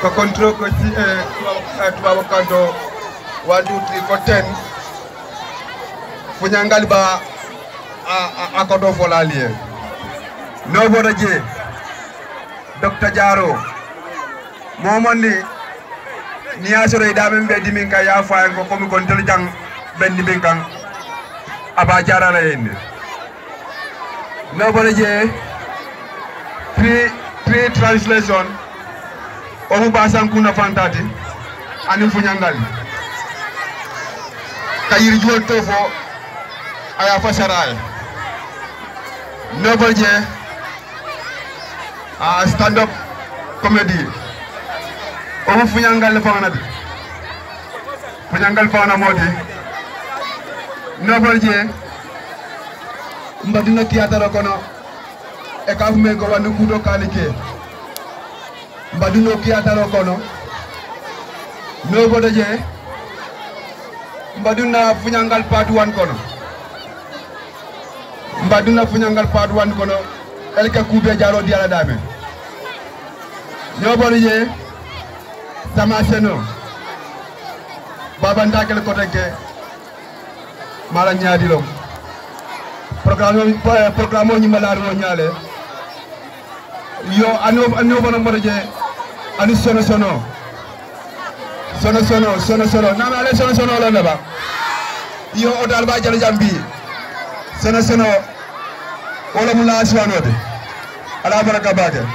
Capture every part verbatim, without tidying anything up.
ko control ko ci tubabu kanto one two three ko ten funyangal ba a ko do folaliye no boda je Docteur Jaro momonni ni asoro idame be dimin ka ya fa ko komi kon tel jang ben dimin kan aba jara la yende no boda je pre pre translation o mu basan kuna fantati ani funyangal kayir jol tofo aya fasharay no boda je a stand up comedy o mu funyangal faana bi funyangal faana modi no bolje mbadina théâtre kono e ka fume go wanu kudo kalike mbadino théâtre kono no bodaje mbaduna funyangal part one kono mbaduna funyangal part one kono elka kube jaro diala dame no bodaje sama seno baba ndakel ko teke mala nyaadi lo programme programme ni malar no nyale yo ano ano bana modaje ani sono sono sono sono sono sono na ale sono sono lo neba yo o dal ba jara jambi sono sono wala mu la aswanode ala baraka baake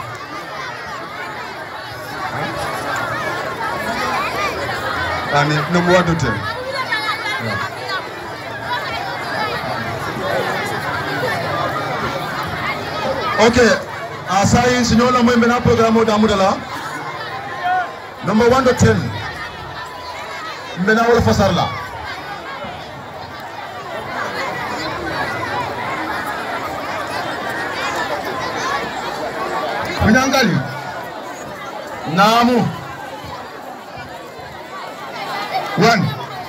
ani no mo wadote okay asai sinyola mo mbena programme da mudala number one to ten mbena wala fasarla kunyangali namu one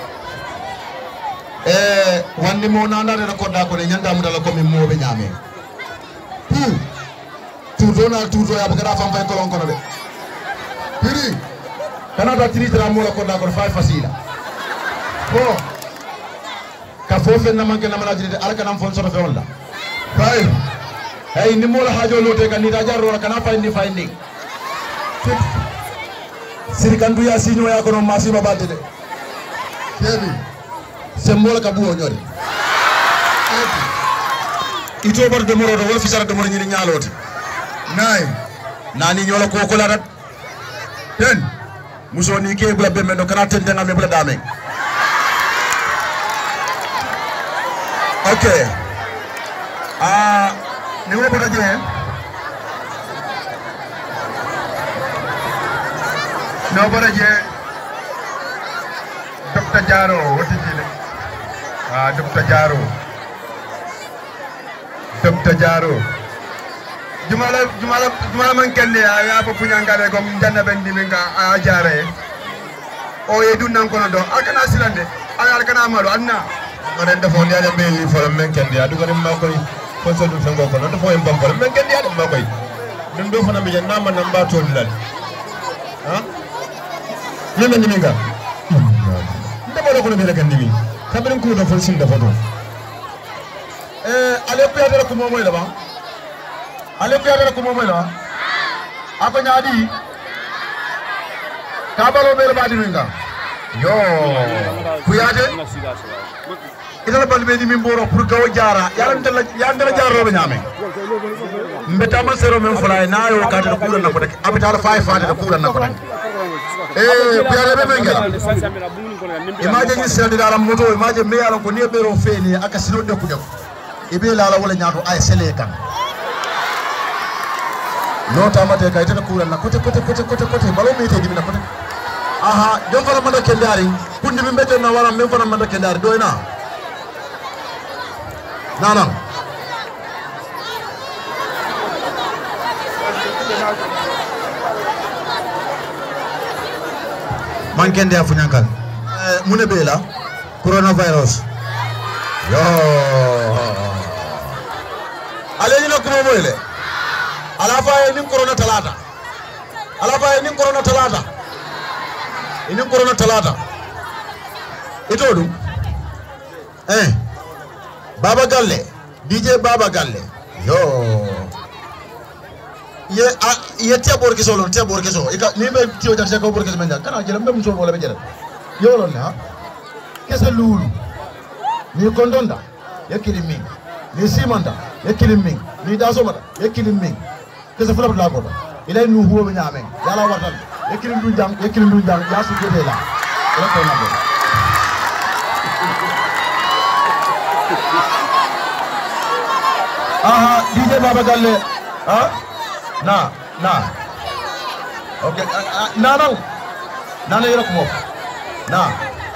eh wandi mo nana de ko da ko ne nyanda mu dala ko mi mo be nyame two two dona two do ya ba kada fam fay ko lon ko de three kana da three tra mo la ko da ko five fasila four ka fofe na manke na manajiri de alka nam fon so fe wala five hey ni mo la hajo lote kan ni da jarro kana fay ni fay ni six sirikandu ya sinyo ya ko no masiba balde de Kemi, sembola kabuo nyori. Ito bar de moro wala fisara de moro nyiri nyalote. Nine, nani nyola ko ko larat. Ten, muso ni ke bla be mendo kana ten tenga me bla dame. Okay. Ah, ni wo boda je. No boda je. Docteur Jaro wati jile ah Docteur Jaro Docteur Jaro jumala jumala jumala man kende ya fa punyangale gom janna bendi minga a jare o e dunnan kono do akana silande ala alkana malu anna ngare defo ndi ala be fo men kende adu gari ma koy ko so dum fengo kono defo en bambal men kende adu ma koy dum do fana mi janna man namba to dilal ha yeme ni minga ndabalo ko be kan nimi kabren ko do fol sin da foto eh ale ko yadara ko momoy la ba ale ko yadara ko momoy la ako nyaadi kabalo be ba diminga yo ku yade ida bal be dimi mboro pour gaw jara yalla ndala yalla jaro be nyame mbeta ma sero men fulay na yo ka ta kuran na ko dak abital five fa da kuran na ko dak eh ku yade be mengela imaje ni sel dara moto imaje me yalla ko ne be ro feni aka sino de ku def ibe lala wala nyaato ay sele kan no tamate kay tata kuran na kote kote kote kote kote balo me te dimina kote aha don fala manda kendari kundi mi mbete na wala men fana manda kendari doyna nana man kende afunyankal eh mune bela coronavirus yo ale ni ko moyle ala fa ni corona talata ala fa inin corona talata inin corona talata ito dum eh Baba Galle D J Baba Galle yo ye a ye te bor ke solo te bor ke so ika ni be tio jar se ko bor ke men kana jere mem so wala be jere yo lon ha kessa lulu ni kondonda ye kilimi ni simanda ye kilimi ni dasomata ye kilimi kessa fula la ko ilay nu huwo be nyame yalla watal ye kilim du jang ye kilim du jang ya su gede la ko ko na bo aha D J Baba Galle ha na na okay na na na na yoro ko na